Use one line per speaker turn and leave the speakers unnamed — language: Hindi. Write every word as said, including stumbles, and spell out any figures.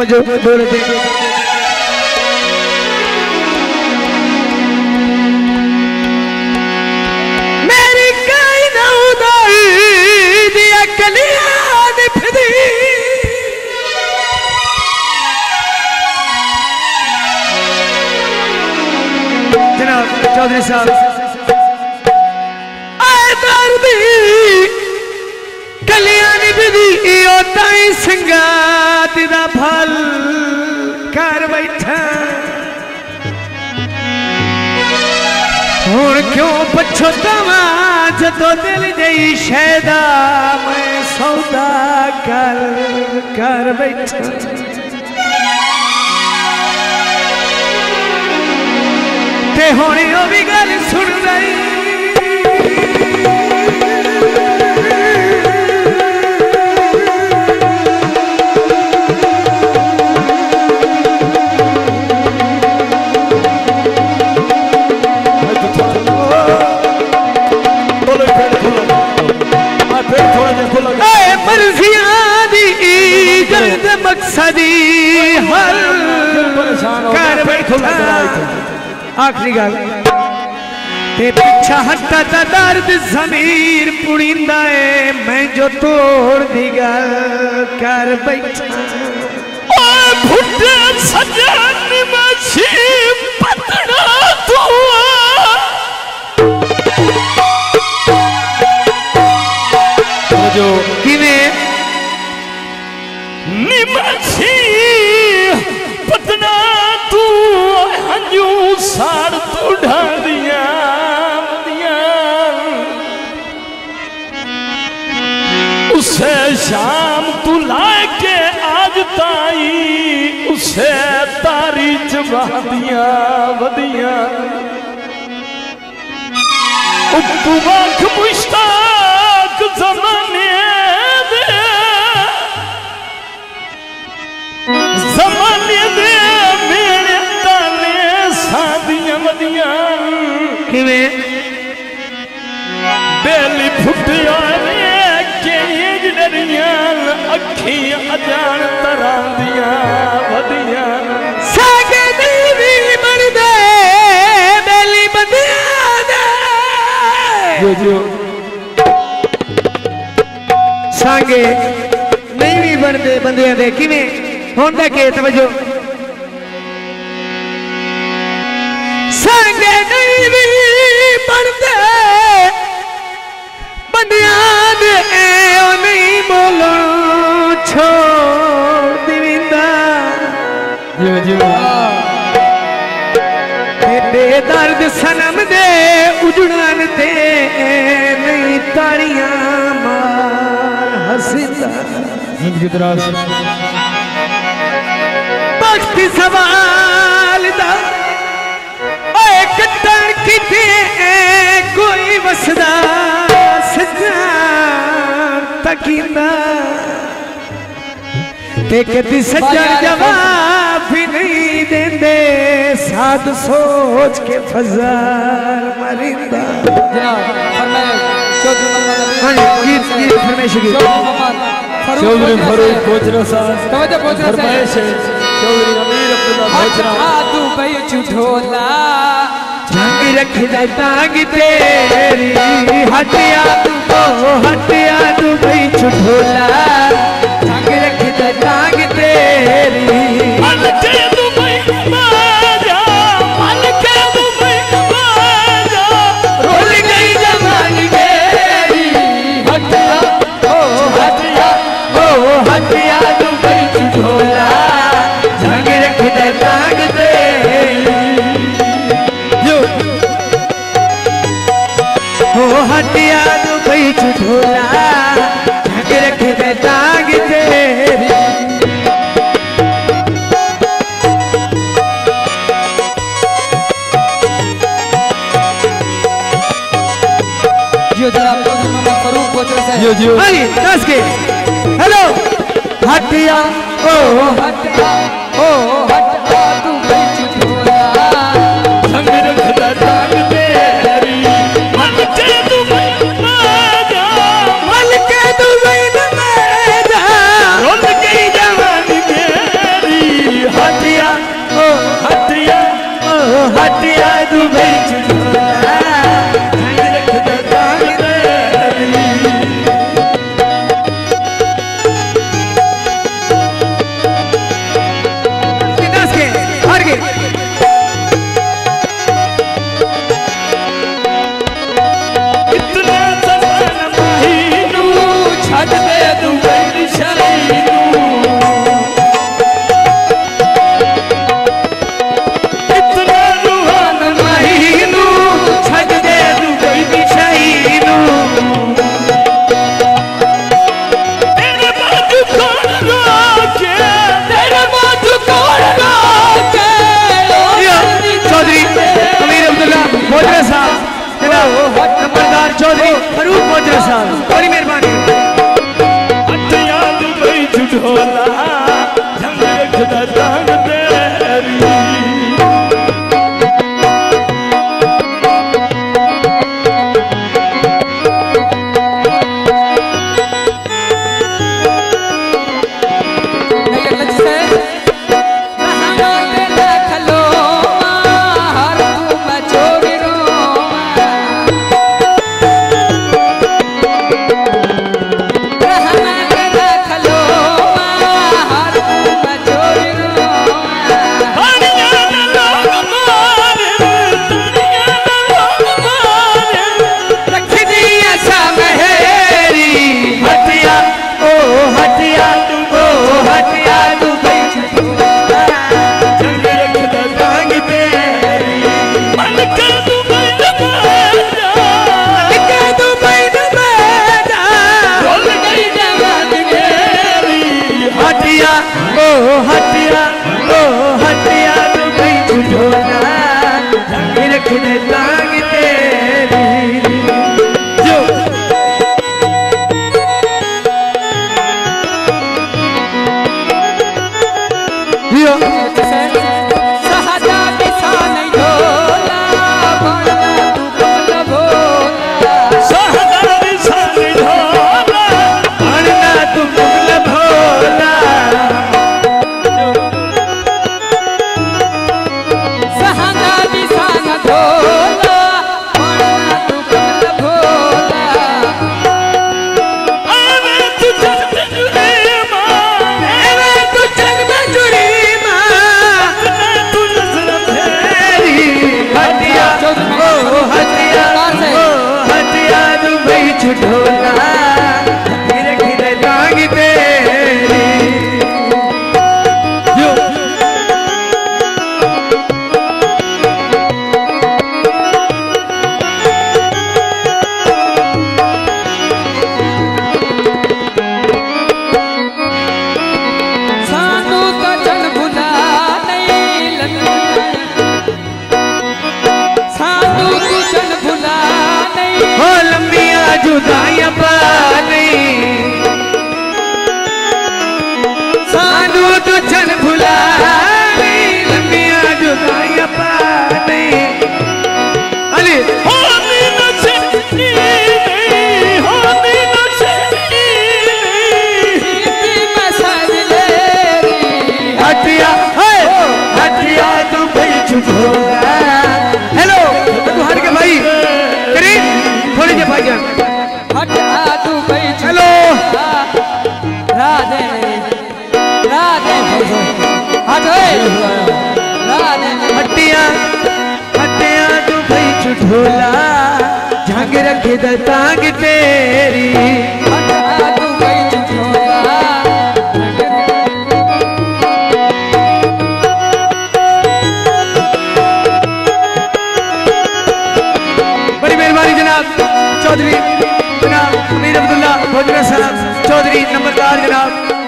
तवज्जो बोल दे मेरी काई ना उदाई दिया कलियां निभदी जनाब चौधरी साहब कल्याणी विधि ताई संगात दा फल कर बैठा हुण क्यों पछतावा जदों दिल जई शैदा मैं सौदा कर कर बैठा ते हुण ओ भी गल सुन रही मकसदी हर कर बैठा आखिरी गल ते पीछा हटा ता दर्द ज़मीर पुड़ींदा है मैं जो तोड़ दी गल कर बैठा ओ भुट्टे सजन मछी पतना तू जो किने निमछी पतना तू हंजू साड़ तू ढांदिया दिया उसे शाम तू लाके आज ताई उसे तारी चबा दिया वदिया तू आँख मुश्ताक ज़माने ज़माने दे मेरे ताले सादियां वदियां किवें बेली फुटिया रे के डरियां अखियां अजान तरांदियां वदियां सागे देवी बनदे बेली बंदियां दे जो जो सागे नहीं भी बनदे बंदियां दे किवें होंदा के तवज्जो संगे नहीं भी बनते बंदियां दे ओ नहीं बोलो छोड़ दिविंदा जो जो ते दर्द सनम दे उजड़न ते नहीं ताड़ियां मार हसीदा जिंदगी दराज वक्त सवाल दा ओए कट्टन किते कोई वसदा सजान तकींदा ते कदी सज्जन जवाब भी नहीं देंदे साध सोच के फजार मरिंदा जनाब फरमाए चौधरी मोहम्मद गीत गीत फरमाइश गीत चौधरी फारूक कोचरा साहब तवज्जो कोचरा फरमाइश चौधरी अमीर अब्दुल्ला भोजरा आ तू भाई झूठोला जंग रख दे तांग तेरी हटिया तू को हटिया तू भाई झूठोला जंग रख दे तांग तेरी मन के तू भाई माजा मन के तू भाई माजा रोल गई जवानी मेरी हटिया ओ हटिया ओ हटिया तू भाई झूठोला हटिया तू भाई झूठोला ढक रख दे दाग तेरी जो जरा फरूक कोचरा से जो जो भाई दस के हेलो हटिया ओ हटिया ओ हटिया तू भाई झूठोला ढक रख दे दाग तेरी मन के तू भाई माजा मन के तू भाई माजा रोल गई जवानी मेरी नंबरदार चौधरी फरूक मोजरा साहब, बड़ी मेहरबानी। हेलो हट के भाई करीब थोड़ी देर भाई जान हेलो राधे राधे हटिया हटिया तू भाई झूठोला झांग रखे दांग तेरी चौधरी जनाब अमीर अब्दुल्ला भोजरा साहब चौधरी नंबरदार जनाब